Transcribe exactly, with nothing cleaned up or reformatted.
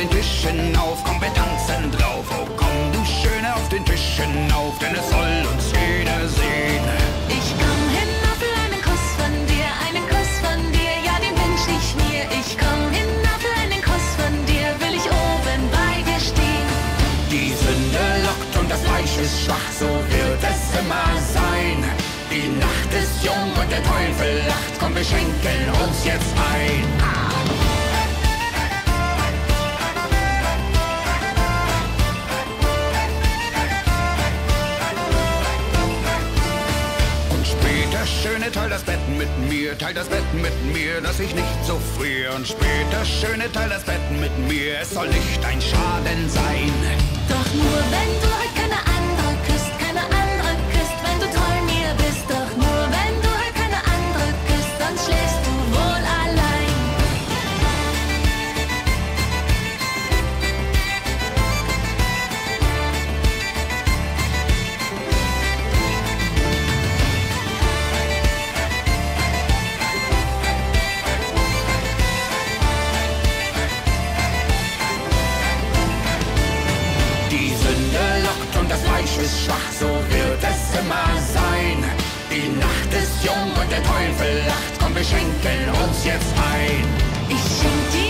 den Tischen auf, komm, wir tanzen drauf. Oh komm, du Schöne, auf den Tischen auf, denn es soll uns jeder sehen. Ich komm hinauf, will einen Kuss von dir, einen Kuss von dir, ja, den wünsch ich mir. Ich komm hinauf, will einen Kuss von dir, will ich oben bei dir stehen. Die Sünde lockt und das Fleisch ist schwach, so wird es immer sein. Die Nacht ist jung und der Teufel lacht, komm, wir schenken uns jetzt ein. Und später, Schöne, teil das Bett mit mir, teil das Bett mit mir, dass ich nicht so friere. Und später, Schöne, teil das Bett mit mir, es soll nicht ein Schaden sein. Doch nur wenn du heute keine andere küsst, keine andere küsst, wenn du treu mir bist. Doch nur wenn du heute keine andere küsst, sonst schläfst du wohl allein. Die Sünde lockt und das Fleisch ist schwach, so wird es immer sein. Die Nacht ist jung und der Teufel lacht, komm, wir schenken uns jetzt ein. Ich schenk dir